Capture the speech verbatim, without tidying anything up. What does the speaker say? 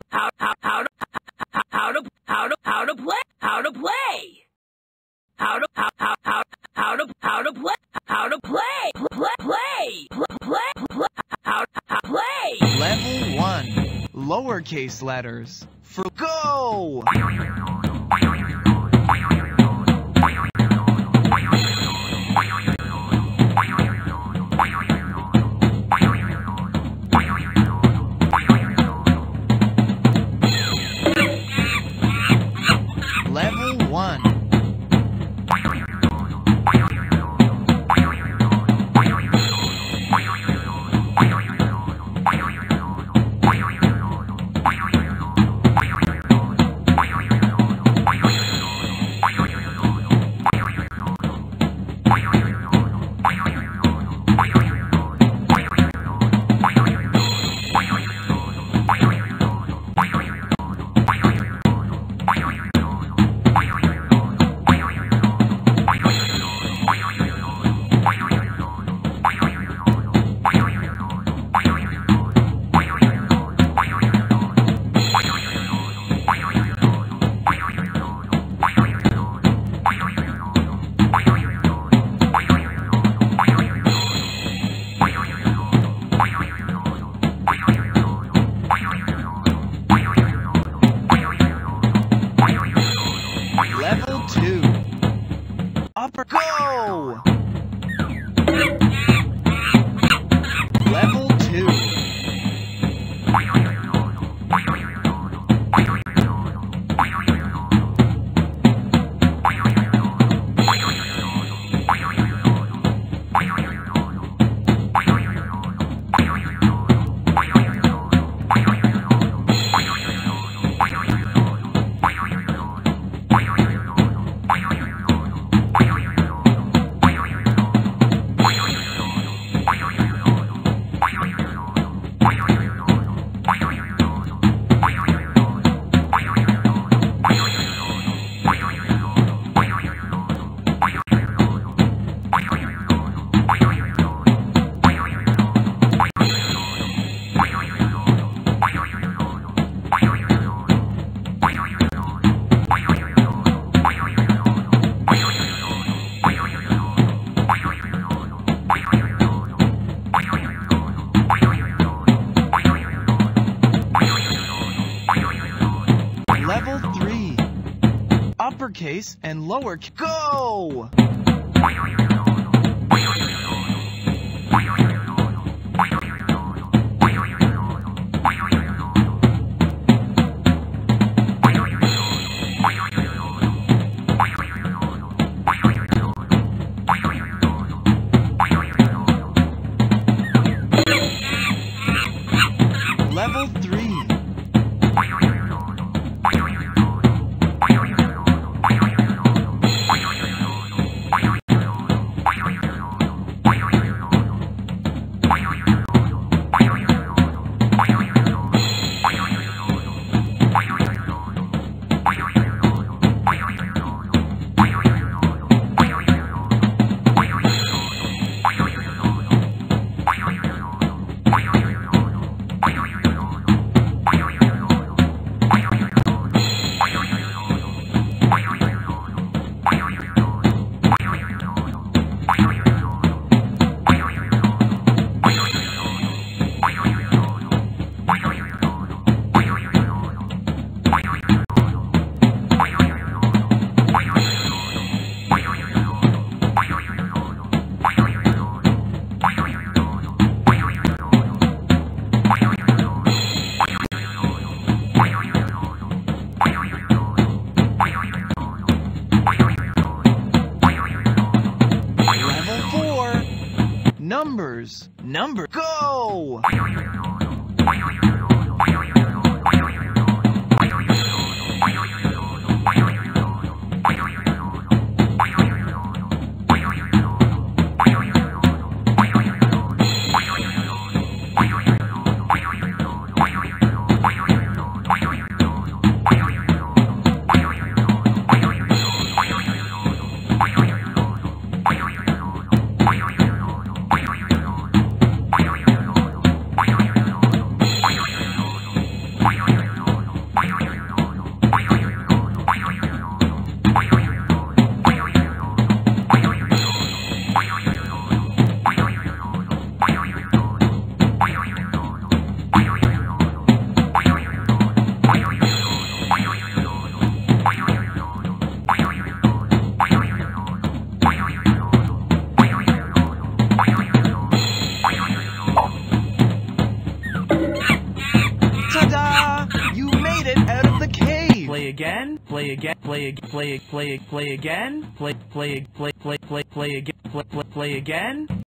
how how how to how to how to how to play how to play how to how how how how to how to play how to play play play play play how to play. Level one. Lowercase letters. For go. Level one. Level two. Upper go. Level two. Level three. Uppercase and lowercase. Go! Level three. Numbers. Number. Go! play again, play again, play again, play play play again, play play play play play play again, play play again.